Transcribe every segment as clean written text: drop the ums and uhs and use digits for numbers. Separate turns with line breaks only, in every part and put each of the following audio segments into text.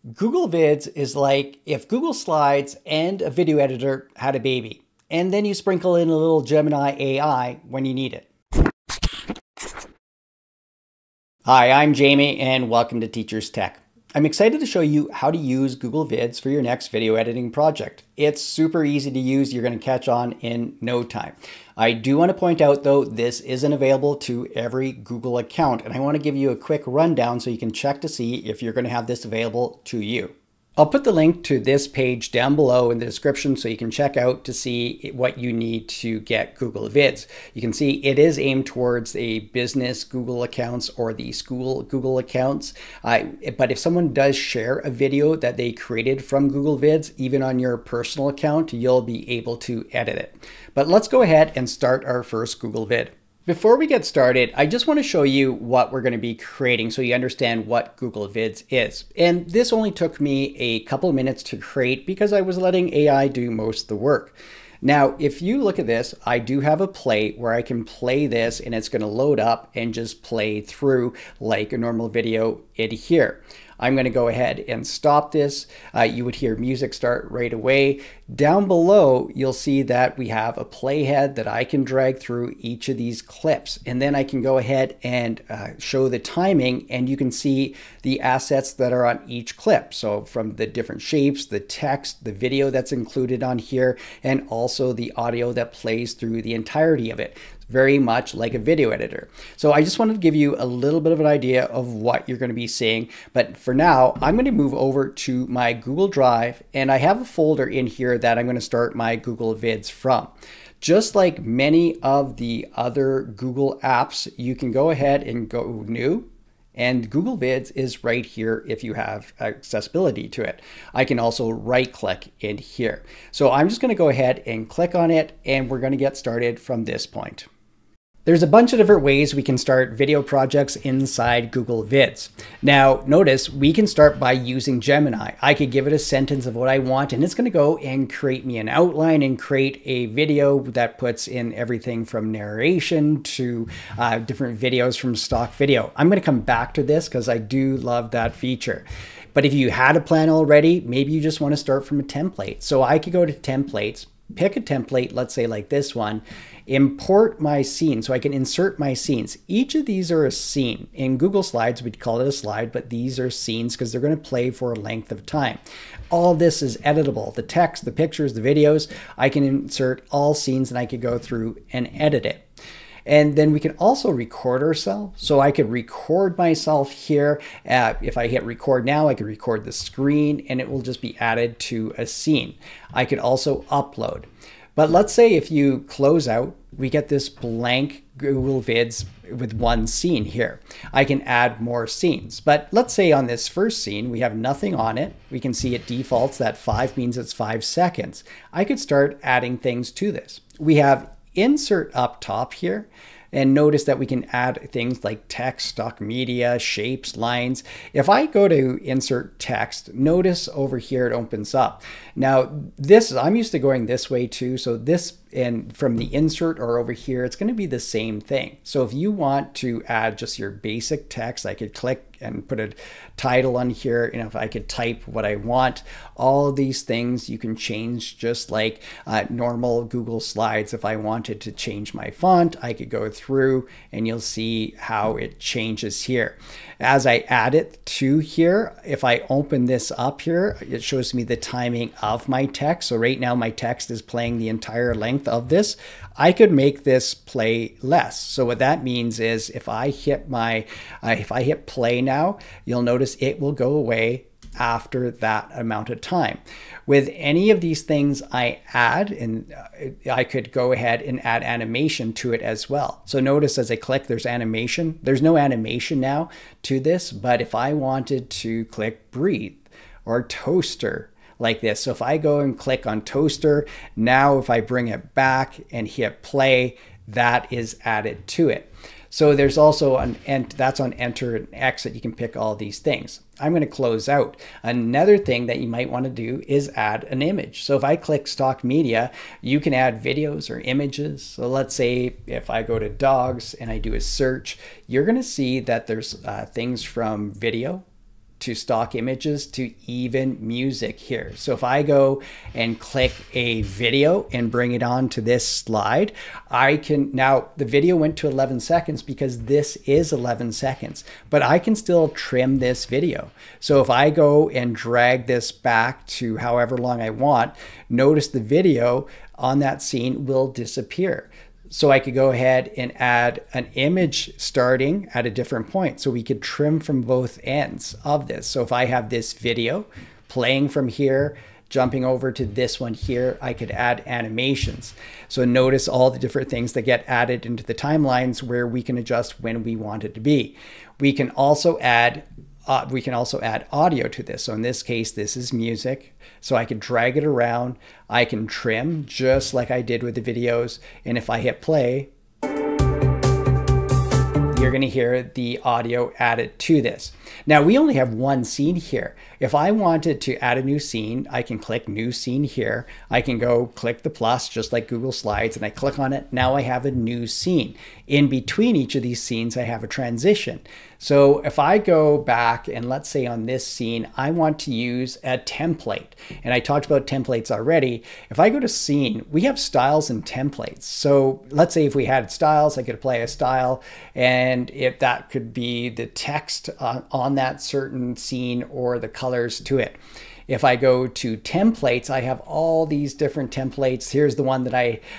Google Vids is like if Google Slides and a video editor had a baby, and then you sprinkle in a little Gemini AI when you need it. Hi, I'm Jamie, and welcome to Teachers Tech. I'm excited to show you how to use Google Vids for your next video editing project. It's super easy to use. You're going to catch on in no time. I do want to point out, though, this isn't available to every Google account, and I want to give you a quick rundown so you can check to see if you're going to have this available to you. I'll put the link to this page down below in the description so you can check out to see what you need to get Google Vids. You can see it is aimed towards a business Google accounts or the school Google accounts. But if someone does share a video that they created from Google Vids, even on your personal account, you'll be able to edit it. But let's go ahead and start our first Google Vid. Before we get started, I just want to show you what we're going to be creating so you understand what Google Vids is. And this only took me a couple of minutes to create because I was letting AI do most of the work. Now, if you look at this, I do have a play where I can play this and it's going to load up and just play through like a normal video in here. I'm going to go ahead and stop this. You would hear music start right away. Down below, you'll see that we have a playhead that I can drag through each of these clips. And then I can go ahead and show the timing, and you can see the assets that are on each clip. So from the different shapes, the text, the video that's included on here, and also the audio that plays through the entirety of it. Very much like a video editor. So I just wanted to give you a little bit of an idea of what you're going to be seeing. But for now, I'm going to move over to my Google Drive, and I have a folder in here that I'm going to start my Google Vids from. Just like many of the other Google apps, you can go ahead and go new. And Google Vids is right here if you have accessibility to it. I can also right click in here. So I'm just going to go ahead and click on it, and we're going to get started from this point. There's a bunch of different ways we can start video projects inside Google Vids. Now, notice we can start by using Gemini. I could give it a sentence of what I want, and it's going to go and create me an outline and create a video that puts in everything from narration to different videos from stock video. I'm going to come back to this because I do love that feature. But if you had a plan already, maybe you just want to start from a template. So I could go to templates, pick a template, let's say like this one, import my scene so I can insert my scenes. Each of these are a scene. In Google Slides, we'd call it a slide, but these are scenes because they're going to play for a length of time. All this is editable. The text, the pictures, the videos, I can insert all scenes and I could go through and edit it. And then we can also record ourselves. So I could record myself here. If I hit record now, I could record the screen and it will just be added to a scene. I could also upload. But let's say if you close out, we get this blank Google Vids with one scene here. I can add more scenes. But let's say on this first scene, we have nothing on it. We can see it defaults that 5 means it's 5 seconds. I could start adding things to this. We have insert up top here. And notice that we can add things like text, stock media, shapes, lines. If I go to insert text, notice over here it opens up. Now this, I'm used to going this way too. So this, and from the insert or over here, it's going to be the same thing. So if you want to add just your basic text, I could click and put a title on here. And if I could type what I want, all of these things you can change just like normal Google Slides. If I wanted to change my font, I could go through and you'll see how it changes here. As I add it to here, if I open this up here, it shows me the timing of my text. So right now my text is playing the entire length of this. I could make this play less. So what that means is if I hit play now, you'll notice it will go away after that amount of time. With any of these things I add, and I could go ahead and add animation to it as well. So notice as I click, there's animation. There's no animation now to this, but if I wanted to click breathe or toaster like this. So if I go and click on toaster, now if I bring it back and hit play, that is added to it. So there's also that's on enter and exit. You can pick all these things. I'm going to close out. Another thing that you might want to do is add an image. So if I click stock media, you can add videos or images. So let's say if I go to dogs and I do a search, you're going to see that there's things from video, to stock images to even music here. So if I go and click a video and bring it on to this slide, I can, now the video went to 11 seconds because this is 11 seconds, but I can still trim this video. So if I go and drag this back to however long I want, notice the video on that scene will disappear. So I could go ahead and add an image starting at a different point. So we could trim from both ends of this. So if I have this video playing from here, jumping over to this one here, I could add animations. So notice all the different things that get added into the timelines where we can adjust when we want it to be. We can also add audio to this. So in this case, this is music. So I could drag it around. I can trim just like I did with the videos. And if I hit play, you're going to hear the audio added to this. Now we only have one scene here. If I wanted to add a new scene, I can click new scene here. I can go click the plus just like Google Slides and I click on it. Now I have a new scene. In between each of these scenes, I have a transition. So if I go back and let's say on this scene, I want to use a template. And I talked about templates already. If I go to scene, we have styles and templates. So let's say if we had styles, I could apply a style. And if that could be the text on that certain scene or the colors to it. If I go to templates, I have all these different templates. Here's the one that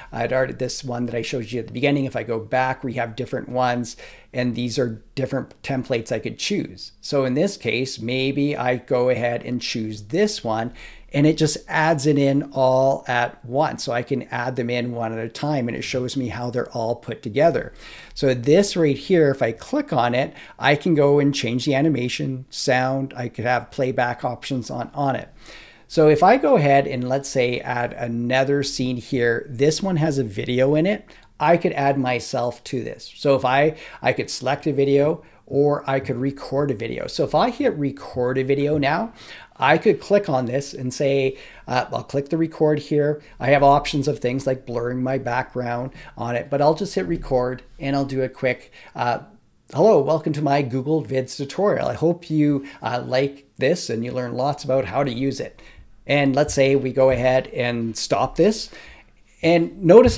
this one that I showed you at the beginning. If I go back, we have different ones, and these are different templates I could choose. So in this case, maybe I go ahead and choose this one, and it just adds it in all at once. So I can add them in one at a time, and it shows me how they're all put together. So this right here, if I click on it, I can go and change the animation, sound. I could have playback options on it. So if I go ahead and let's say add another scene here, this one has a video in it. I could add myself to this. So if I could select a video or I could record a video. So if I hit record a video now, I could click on this and say, I'll click the record here. I have options of things like blurring my background on it, but I'll just hit record and I'll do a quick, hello, welcome to my Google Vids tutorial. I hope you like this and you learn lots about how to use it. And let's say we go ahead and stop this. And notice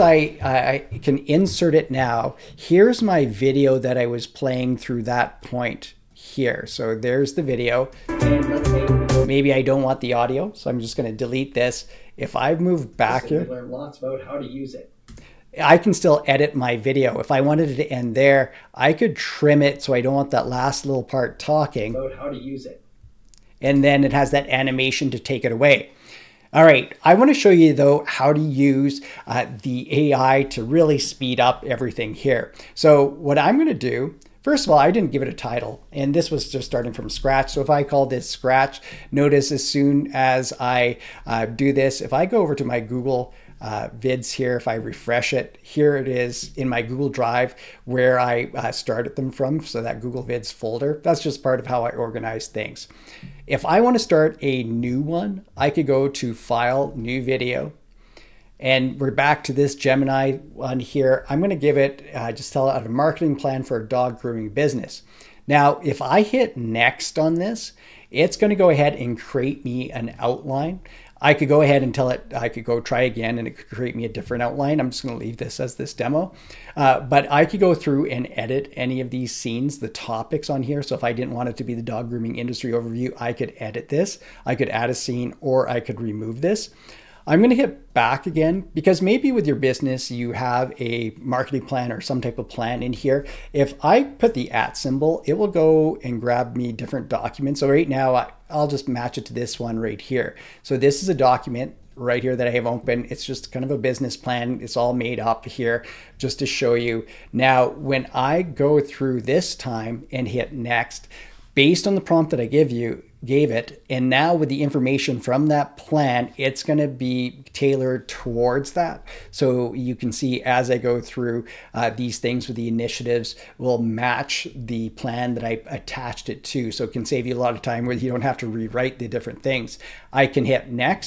I can insert it now. Here's my video that I was playing through that point here. So there's the video. And let's say maybe I don't want the audio, so I'm just going to delete this. If I move back here, learn lots about how to use it. I can still edit my video. If I wanted it to end there, I could trim it so I don't want that last little part talking. About how to use it. And then it has that animation to take it away. All right, I want to show you though how to use the AI to really speed up everything here. So what I'm going to do, first of all, I didn't give it a title, and this was just starting from scratch. So if I call this scratch, notice as soon as I do this, if I go over to my Google Vids here, if I refresh it, here it is in my Google Drive where I started them from. So that Google Vids folder, that's just part of how I organize things. If I want to start a new one, I could go to File, New Video, and we're back to this Gemini one here. I'm going to give it, just tell it a marketing plan for a dog grooming business. Now, if I hit next on this, it's going to go ahead and create me an outline. I could go ahead and tell it, I could go try again and it could create me a different outline. I'm just going to leave this as this demo. But I could go through and edit any of these scenes, the topics on here. So if I didn't want it to be the dog grooming industry overview, I could edit this. I could add a scene or I could remove this. I'm going to hit back again because maybe with your business, you have a marketing plan or some type of plan in here. If I put the @ symbol, it will go and grab me different documents. So right now, I'll just match it to this one right here. So this is a document right here that I have open. It's just kind of a business plan. It's all made up here just to show you. Now, when I go through this time and hit next, based on the prompt that I gave it, and now with the information from that plan, it's going to be tailored towards that. So you can see as I go through these things with the initiatives will match the plan that I attached it to. So it can save you a lot of time where you don't have to rewrite the different things. I can hit next.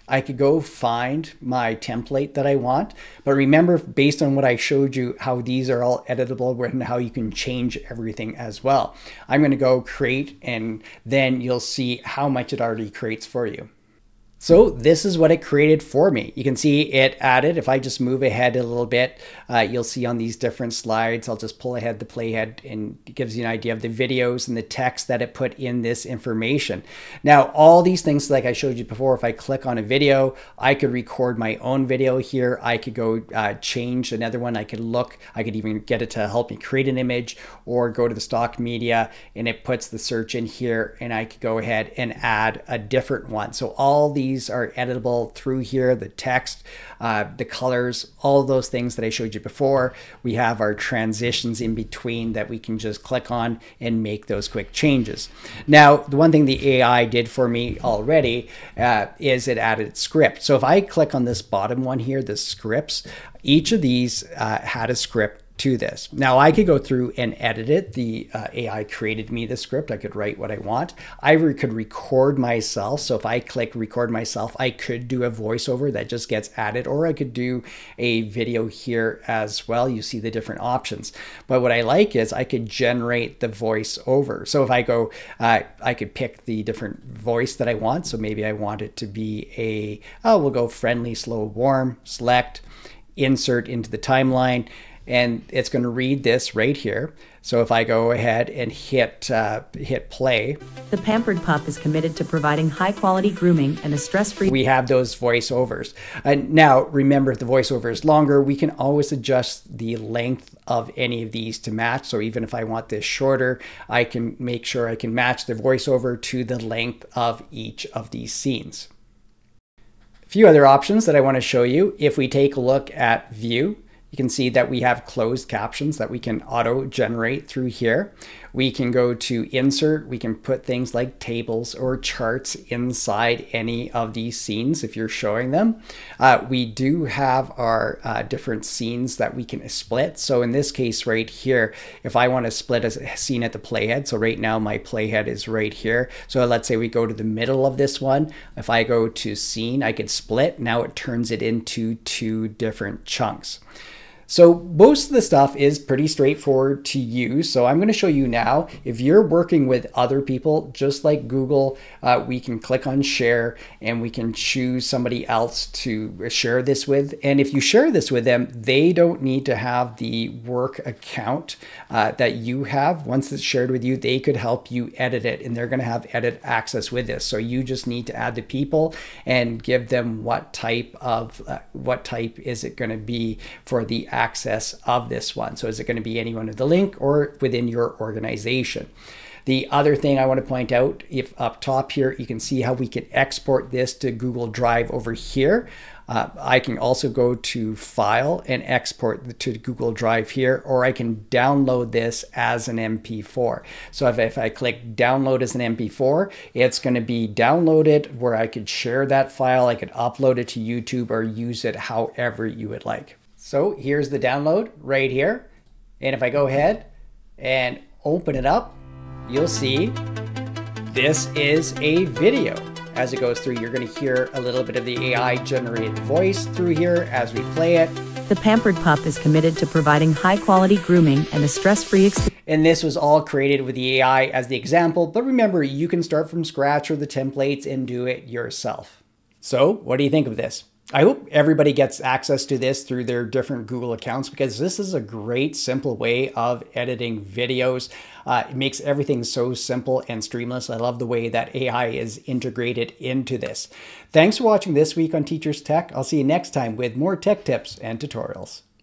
I could go find my template that I want, but remember, based on what I showed you, how these are all editable and how you can change everything as well. I'm going to go create, and then you'll see how much it already creates for you. So this is what it created for me. You can see it added. If I just move ahead a little bit, you'll see on these different slides, I'll just pull ahead the playhead, and it gives you an idea of the videos and the text that it put in this information. Now, all these things, like I showed you before, if I click on a video, I could record my own video here. I could go change another one. I could even get it to help me create an image, or go to the stock media and it puts the search in here, and I could go ahead and add a different one. So all these are editable through here, the text, the colors, all of those things that I showed you before. We have our transitions in between that we can just click on and make those quick changes. Now, the one thing the AI did for me already is it added script. So if I click on this bottom one here, the scripts, each of these had a script to this. Now I could go through and edit it. The AI created me the script. I could write what I want. I could record myself. So if I click record myself, I could do a voiceover that just gets added, or I could do a video here as well. You see the different options. But what I like is I could generate the voiceover. So if I go, I could pick the different voice that I want. So maybe I want it to be we'll go friendly, slow, warm, select, insert into the timeline, and it's going to read this right here. So if I go ahead and hit play,
the pampered pup is committed to providing high quality grooming and a stress-free.
We have those voiceovers. And now remember, if the voiceover is longer, we can always adjust the length of any of these to match. So even if I want this shorter, I can make sure I can match the voiceover to the length of each of these scenes. A few other options that I want to show you. If we take a look at view, you can see that we have closed captions that we can auto generate through here. We can go to insert. We can put things like tables or charts inside any of these scenes if you're showing them. We do have our different scenes that we can split. So in this case right here, if I want to split a scene at the playhead, so right now my playhead is right here. So let's say we go to the middle of this one. If I go to scene, I could split. Now it turns it into 2 different chunks. So most of the stuff is pretty straightforward to use. So I'm going to show you now, if you're working with other people, just like Google, we can click on share and we can choose somebody else to share this with. And if you share this with them, they don't need to have the work account that you have. Once it's shared with you, they could help you edit it, and they're going to have edit access with this. So you just need to add the people and give them what type is it going to be for the access of this one. So is it going to be anyone with the link or within your organization? The other thing I want to point out, if up top here, you can see how we can export this to Google Drive over here. I can also go to File and export to Google Drive here, or I can download this as an MP4. So if I click download as an MP4, it's going to be downloaded where I could share that file. I could upload it to YouTube or use it however you would like. So here's the download right here. And if I go ahead and open it up, you'll see this is a video. As it goes through, you're going to hear a little bit of the AI generated voice through here as we play it.
The pampered pup is committed to providing high quality grooming and a stress-free experience.
And this was all created with the AI as the example, but remember, you can start from scratch or the templates and do it yourself. So what do you think of this? I hope everybody gets access to this through their different Google accounts, because this is a great, simple way of editing videos. It makes everything so simple and streamless. I love the way that AI is integrated into this. Thanks for watching this week on Teachers Tech. I'll see you next time with more tech tips and tutorials.